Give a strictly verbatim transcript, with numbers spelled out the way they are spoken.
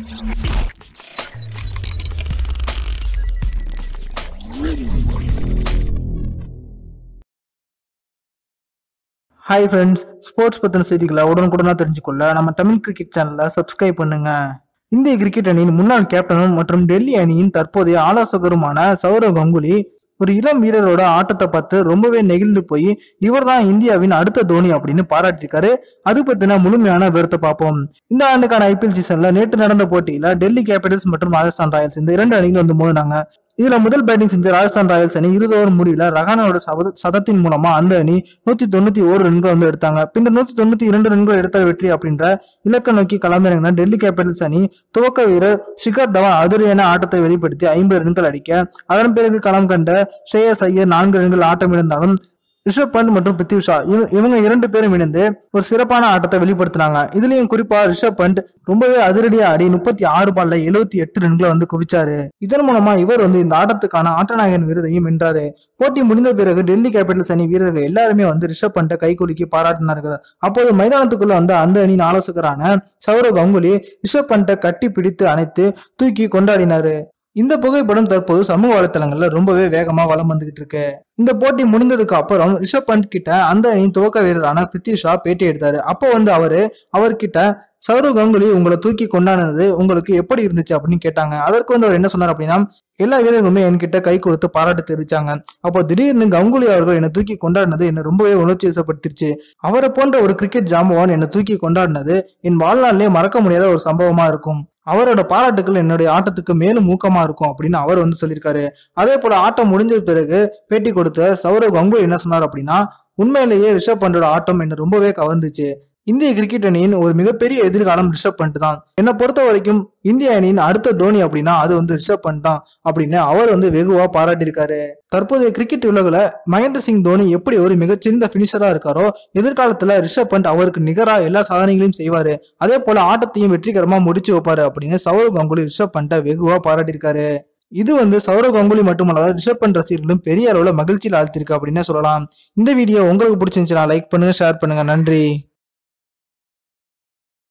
Hi friends, sports பற்றின செய்திகளை உடனுக்குடனாக தெரிஞ்சுக்கொள்ள நம்ம தமிழ் கிரிக்கெட் சேனலை சப்ஸ்கிரைப் பண்ணுங்க. இந்திய கிரிக்கெட் அணியின் முன்னாள் கேப்டனும் மற்றும் டெல்லி அணியின் தற்போதைய ஆலோசகருமான சௌரவ் கங்குலி ஒரு இளம் வீரரோட ஆட்டத்தை பார்த்து ரொம்பவே நெகிழ்ந்து போய் இவர் தான் இந்தியாவின் அடுத்த தோனி அப்படின்னு பாராட்டியிருக்காரு. அது பத்தின முழுமையான விவரத்தை பார்ப்போம். இந்த ஆண்டுக்கான ஐபிஎல் சீசன்ல நேற்று நடந்த போட்டியில டெல்லி கேபிட்டல்ஸ் மற்றும் ராஜஸ்தான் ராயல்ஸ் இந்த இரண்டு அணிகள் வந்து மோதினாங்க. இதுல முதல் பேட்டிங் செஞ்ச ராஜஸ்தான் ராயல்ஸ் அணி இருபது ஓவர் முடிவுல ரஹானோட சதத்தின் மூலமா அந்த அணி நூத்தி தொண்ணூத்தி ஒரு ரன்கள் வந்து எடுத்தாங்க. பின்னர் நூத்தி தொண்ணூத்தி இரண்டு ரன்கள் எடுத்த வெற்றி அப்படின்ற இலக்க நோக்கி களமிறங்கின டெல்லி கேபிட்டல்ஸ் அணி துவக்க வீரர் ஷிகர் தவான் அதிரடியான ஆட்டத்தை வெளிப்படுத்தி ஐம்பது ரன்கள் அடிக்க, அதன் பிறகு களம் கண்ட ஸ்ரேயஸ் ஐயர் நான்கு ரன்கள் ஆட்டம் இழந்தாலும் ரிஷப் பண்ட் மற்றும் பிருத்வி ஷா இவங்க இரண்டு பேரும் இணைந்து ஒரு சிறப்பான ஆட்டத்தை வெளிப்படுத்தினாங்க. இதுலயும் குறிப்பா ரிஷப் பண்ட் ரொம்பவே அதிரடியா ஆடி முப்பத்தி ஆறு பால்ல எழுபத்தி எட்டு ரன்களை வந்து குவிச்சாரு. இதன் மூலமா இவர் வந்து இந்த ஆட்டத்துக்கான ஆட்டநாயகன் விருதையும் வென்றாரு. போட்டி முடிந்த பிறகு டெல்லி கேபிட்டல்ஸ் அணி வீரர்கள் எல்லாருமே வந்து ரிஷப் பண்டை கைகுலுக்கி பாராட்டினார்கள். அப்போது மைதானத்துக்குள்ள வந்த அந்த அணியின் ஆலோசகரான சௌரவ் கங்குலி ரிஷப் பண்டை கட்டி பிடித்து அணைத்து தூக்கி கொண்டாடினாரு. இந்த புகைப்படம் தற்போது சமூக வலைத்தளங்கள்ல ரொம்பவே வேகமா வலம் வந்துகிட்டு இருக்கு. இந்த போட்டி முடிந்ததுக்கு அப்புறம் ரிஷப் பண்ட் கிட்ட அந்த அணியின் துவக்க வீரரான பிருத்வி ஷா பேட்டி எடுத்தாரு. அப்போ வந்து அவரு அவர்கிட்ட சௌரவ் கங்குலி உங்களை தூக்கி கொண்டாடினது உங்களுக்கு எப்படி இருந்துச்சு அப்படின்னு கேட்டாங்க. அதற்கு வந்து அவர் என்ன சொன்னார் அப்படின்னா, எல்லா வீரர்களுமே என்கிட்ட கை கொடுத்து பாராட்டு தெரிவிச்சாங்க. அப்போ திடீர்னு கங்குலி அவர்கள் என்னை தூக்கி கொண்டாடினது என்னை ரொம்பவே உணர்ச்சி வசப்படுத்திருச்சு. அவரை போன்ற ஒரு கிரிக்கெட் ஜாம்பவான் என்னை தூக்கி கொண்டாடினது என் வாழ்நாளிலே மறக்க முடியாத ஒரு சம்பவமா இருக்கும். அவரோட பாராட்டுகள் என்னுடைய ஆட்டத்துக்கு மேலும் ஊக்கமா இருக்கும் அப்படின்னு அவர் வந்து சொல்லியிருக்காரு. அதே போல ஆட்டம் முடிஞ்ச பிறகு பேட்டி கொடுத்த சௌரவ் கங்குலி என்ன சொன்னார் அப்படின்னா, உண்மையிலேயே ரிஷப் பண்டோட ஆட்டம் என்ன ரொம்பவே கவர்ந்துச்சு. இந்திய கிரிக்கெட் அணியின் ஒரு மிகப்பெரிய எதிர்காலம் ரிஷப் பண்ட் தான். என்னை பொறுத்த வரைக்கும் இந்திய அணியின் அடுத்த தோனி அப்படின்னா அது வந்து ரிஷப் பண்ட் தான் அப்படின்னு அவர் வந்து வெகுவா பாராட்டியிருக்காரு. தற்போதைய கிரிக்கெட் உலகில் மகேந்திர சிங் தோனி எப்படி ஒரு மிகச்சிறந்த பினிஷரா இருக்காரோ, எதிர்காலத்துல ரிஷப் பண்ட் அவருக்கு நிகரா எல்லா சாதனைகளையும் செய்வாரு. அதே போல ஆட்டத்தையும் வெற்றிகரமா முடிச்சு வைப்பாரு அப்படின்னு சௌரவ் கங்குலி ரிஷப் பண்டை வெகுவா பாராட்டியிருக்காரு. இது வந்து சௌரவ் கங்குலி மட்டுமல்லாத ரிஷப் பண்ட் ரசிகர்களும் பெரிய அளவுல மகிழ்ச்சியில் ஆழ்த்திருக்கு அப்படின்னு சொல்லலாம். இந்த வீடியோ உங்களுக்கு பிடிச்சிருந்துச்சுன்னா லைக் பண்ணுங்க, ஷேர் பண்ணுங்க. நன்றி.